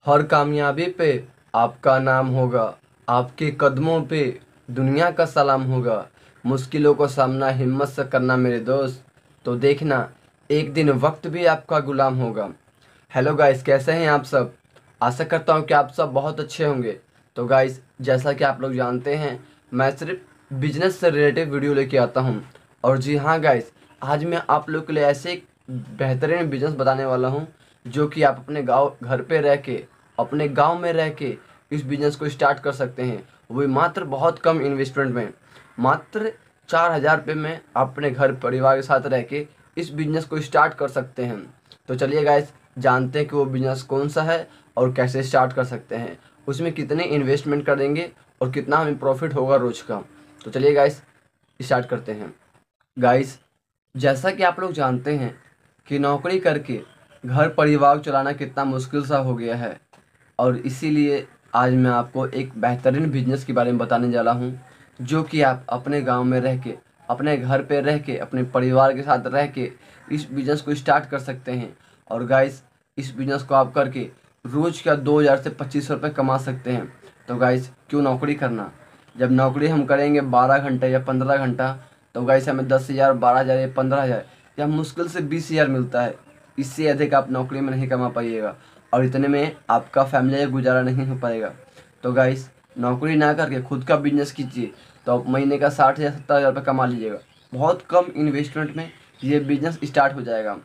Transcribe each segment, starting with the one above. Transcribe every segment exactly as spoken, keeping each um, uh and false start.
हर कामयाबी पे आपका नाम होगा, आपके कदमों पे दुनिया का सलाम होगा। मुश्किलों को सामना हिम्मत से करना मेरे दोस्त, तो देखना एक दिन वक्त भी आपका गुलाम होगा। हेलो गाइस, कैसे हैं आप सब? आशा करता हूं कि आप सब बहुत अच्छे होंगे। तो गाइस, जैसा कि आप लोग जानते हैं, मैं सिर्फ बिजनेस से रिलेटेड वीडियो लेके आता हूं। और जी हाँ गाइस, आज मैं आप लोग के लिए ऐसे एक बेहतरीन बिजनेस बताने वाला हूं जो कि आप अपने गांव घर पे रह के, अपने गांव में रह के इस बिजनेस को स्टार्ट कर सकते हैं। वो भी मात्र बहुत कम इन्वेस्टमेंट में, मात्र चार हज़ार रुपये में आप अपने घर परिवार के साथ रह के इस बिजनेस को स्टार्ट कर सकते हैं। तो चलिए गाइस, जानते हैं कि वो बिजनेस कौन सा है और कैसे स्टार्ट कर सकते हैं, उसमें कितने इन्वेस्टमेंट करेंगे और कितना हमें प्रॉफिट होगा रोज का। तो चलिए गाइस, स्टार्ट करते हैं। गाइस, जैसा कि आप लोग जानते हैं कि नौकरी करके घर परिवार चलाना कितना मुश्किल सा हो गया है, और इसीलिए आज मैं आपको एक बेहतरीन बिजनेस के बारे में बताने जा रहा हूँ जो कि आप अपने गांव में रह के, अपने घर पे रह के, अपने परिवार के साथ रह के इस बिजनेस को स्टार्ट कर सकते हैं। और गाइस, इस बिजनेस को आप करके रोज़ का दो हज़ार से पच्चीस सौ रुपये कमा सकते हैं। तो गाइस, क्यों नौकरी करना? जब नौकरी हम करेंगे बारह घंटे या पंद्रह घंटा, तो गाइस हमें दस हज़ार, बारह हज़ार या पंद्रह हज़ार या मुश्किल से बीस हज़ार मिलता है। इससे अधिक आप नौकरी में नहीं कमा पाइएगा और इतने में आपका फैमिली का गुजारा नहीं हो पाएगा। तो गाइस, नौकरी ना करके खुद का बिजनेस कीजिए, तो आप महीने का साठ या सत्तर हज़ार रुपये कमा लीजिएगा। बहुत कम इन्वेस्टमेंट में ये बिजनेस स्टार्ट हो जाएगा।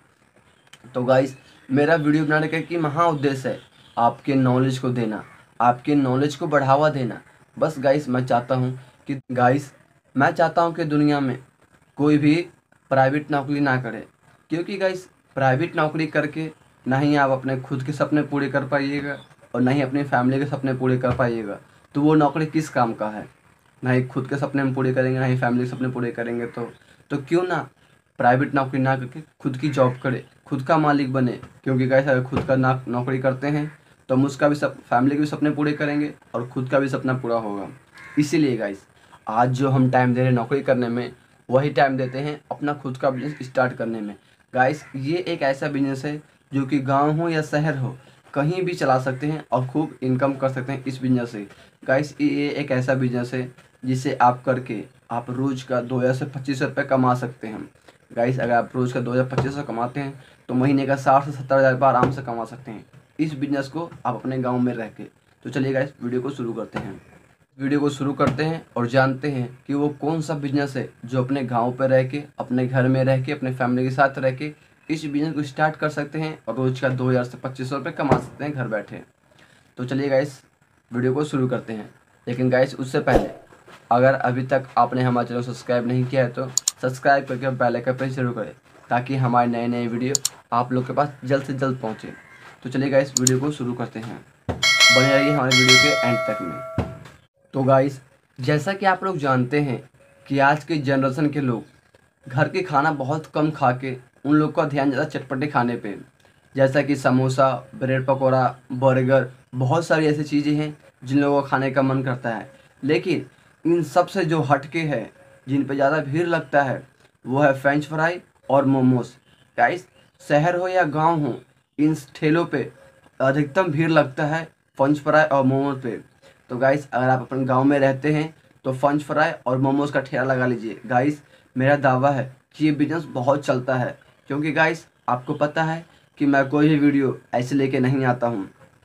तो गाइस, मेरा वीडियो बनाने का कि महा उद्देश्य है आपके नॉलेज को देना, आपके नॉलेज को बढ़ावा देना। बस गाइस, मैं चाहता हूँ कि गाइस मैं चाहता हूँ कि दुनिया में कोई भी प्राइवेट नौकरी ना करे, क्योंकि गाइस प्राइवेट नौकरी करके ना ही आप अपने खुद के सपने पूरे कर पाइएगा और ना ही अपनी फैमिली के सपने पूरे कर पाइएगा। तो वो नौकरी किस काम का है? ना ही खुद के सपने हम पूरे करेंगे, ना ही फैमिली के सपने पूरे करेंगे। तो तो क्यों ना प्राइवेट नौकरी ना करके खुद की जॉब करे, खुद का मालिक बने। क्योंकि गाइस, अगर खुद का ना नौकरी करते हैं तो हम उसका भी सब फैमिली के भी सपने पूरे करेंगे और खुद का भी सपना पूरा होगा। इसीलिए गाइस, आज जो हम टाइम दे रहे हैं नौकरी करने में, वही टाइम देते हैं अपना खुद का बिजनेस स्टार्ट करने में। गाइस, ये एक ऐसा बिजनेस है जो कि गांव हो या शहर हो, कहीं भी चला सकते हैं और खूब इनकम कर सकते हैं इस बिजनेस से। गाइस, ये एक ऐसा बिजनेस है जिसे आप करके आप रोज़ का दो हज़ार से पच्चीस सौ रुपये कमा सकते हैं। गाइस, अगर आप रोज़ का दो हज़ार पच्चीस सौ कमाते हैं तो महीने का साठ से सत्तर हज़ार रुपये आराम से कमा सकते हैं इस बिजनेस को आप अपने गाँव में रह के। तो चलिए गाइस, वीडियो को शुरू करते हैं। वीडियो को शुरू करते हैं और जानते हैं कि वो कौन सा बिजनेस है जो अपने गांव पर रह के, अपने घर में रह के, अपने फैमिली के साथ रह के इस बिजनेस को स्टार्ट कर सकते हैं और रोज का दो हज़ार से पच्चीस सौ रुपये कमा सकते हैं घर बैठे। तो चलिए गाइस, वीडियो को शुरू करते हैं। लेकिन गाइस, उससे पहले अगर अभी तक आपने हमारे चैनल को सब्सक्राइब नहीं किया है तो सब्सक्राइब करके बेल आइकन प्रेस जरूर करें, ताकि हमारे नए नए वीडियो आप लोग के पास जल्द से जल्द पहुँचे। तो चलिए गाइस, वीडियो को शुरू करते हैं। बने रहिए हमारे वीडियो के एंड तक में। तो गाइस, जैसा कि आप लोग जानते हैं कि आज के जनरेशन के लोग घर के खाना बहुत कम खा के उन लोग का ध्यान ज़्यादा चटपटे खाने पे, जैसा कि समोसा, ब्रेड पकौड़ा, बर्गर, बहुत सारी ऐसी चीज़ें हैं जिन लोगों को खाने का मन करता है। लेकिन इन सब से जो हटके है, जिन पे ज़्यादा भीड़ लगता है, वो है फ्रेंच फ्राई और मोमोज। गाइस, शहर हो या गांव हो, इन ठेलों पे अधिकतम भीड़ लगता है फ्रेंच फ्राई और मोमोज पे। तो गाइस, अगर आप अपने गांव में रहते हैं तो फ्रेंच फ्राई और मोमोज का ठेला लगा लीजिए। गाइस, मेरा दावा है कि ये बिजनेस बहुत चलता है, क्योंकि गाइस आपको पता है कि मैं कोई भी वीडियो ऐसे लेके नहीं आता हूँ।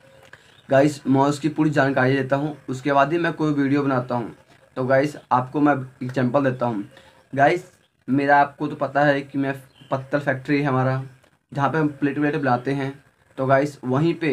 गाइस, मैं उसकी पूरी जानकारी देता हूँ, उसके बाद ही मैं कोई वीडियो बनाता हूँ। तो गाइस, आपको मैं एग्जांपल देता हूँ। गाइस, मेरा आपको तो पता है कि मैं पत्तल फैक्ट्री है हमारा, जहाँ पे हम प्लेट व्लेट बनाते हैं। तो गाइस, वहीं पे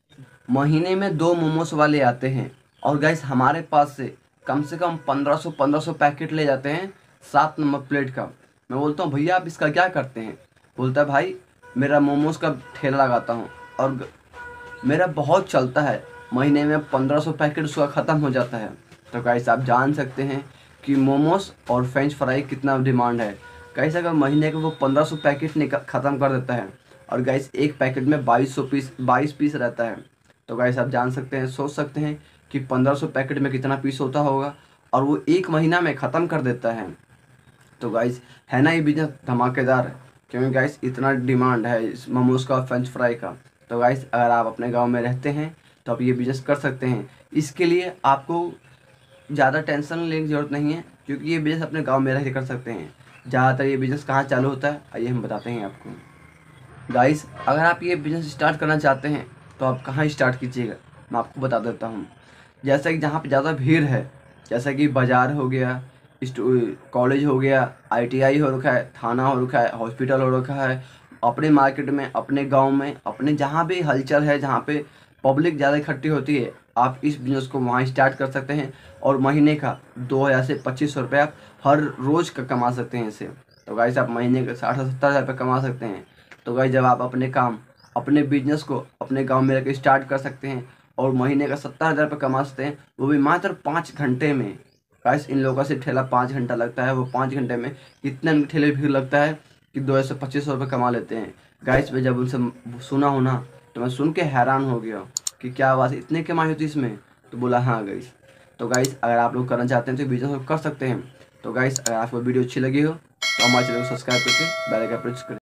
महीने में दो मोमोज वाले आते हैं और गाइस हमारे पास से कम से कम पंद्रह सौ पंद्रह सौ पैकेट ले जाते हैं सात नंबर प्लेट का। मैं बोलता हूँ, भैया आप इसका क्या करते हैं? बोलता है, भाई मेरा मोमोज का ठेला लगाता हूँ और ग- मेरा बहुत चलता है, महीने में पंद्रह सौ पैकेट उसका ख़त्म हो जाता है। तो गाइस, आप जान सकते हैं कि मोमोज और फ्रेंच फ्राई कितना डिमांड है। गाइस, अगर महीने के वो पंद्रह सौ पैकेट निकल ख़त्म कर देता है और गाइस एक पैकेट में बाईस सौ पीस बाईस पीस रहता है। तो गाइस, आप जान सकते हैं, सोच सकते हैं कि पंद्रह सौ पैकेट में कितना पीस होता होगा, और वो एक महीना में ख़त्म कर देता है। तो गाइस, है ना ये बिजनेस धमाकेदार? क्योंकि गाइस इतना डिमांड है इस मोमोज का, फ्रेंच फ्राई का। तो गाइस, अगर आप अपने गांव में रहते हैं तो आप ये बिज़नेस कर सकते हैं। इसके लिए आपको ज़्यादा टेंशन लेने की ज़रूरत नहीं है, क्योंकि ये बिज़नेस अपने गांव में रह के कर सकते हैं। ज़्यादातर ये बिज़नेस कहाँ चालू होता है, आइए हम बताते हैं आपको। गाइस, अगर आप ये बिज़नेस स्टार्ट करना चाहते हैं तो आप कहाँ स्टार्ट कीजिएगा, मैं आपको बता देता हूँ। जैसा कि जहाँ पे ज़्यादा भीड़ है, जैसा कि बाज़ार हो गया, कॉलेज हो गया, आई टी आई हो रखा है, थाना हो रखा है, हॉस्पिटल हो रखा है, अपने मार्केट में, अपने गांव में, अपने जहाँ भी हलचल है, जहाँ पे पब्लिक ज़्यादा इकट्ठी होती है, आप इस बिज़नेस को वहाँ स्टार्ट कर सकते हैं और महीने का दो हज़ार से पच्चीस सौ रुपये आप हर रोज़ का कमा सकते हैं इससे। तो गाइस, आप महीने के साठ से सत्तर हज़ार रुपये कमा सकते हैं। तो गाइस, जब आप अपने काम, अपने बिजनेस को अपने गांव में रख स्टार्ट कर सकते हैं और महीने का सत्तर हज़ार रुपये कमा सकते हैं, वो भी मात्र पाँच घंटे में। गाइस, इन लोगों का सिर्फ ठेला पाँच घंटा लगता है, वो पाँच घंटे में कितने ठेले भीड़ लगता है कि दो हज़ार से पच्चीस सौ रुपये कमा लेते हैं। गाइस, मैं जब उनसे सुना हो ना, तो मैं सुन के हैरान हो गया कि क्या बात है, इतने कमाई होती इसमें। तो बोला हाँ गाइस। तो गाइस, अगर आप लोग करना चाहते हैं तो बिजनेस कर सकते हैं। तो गाइस, अगर आपको वीडियो अच्छी लगी हो तो हमारे चैनल को सब्सक्राइब करके बेल आइकन प्रेस करें।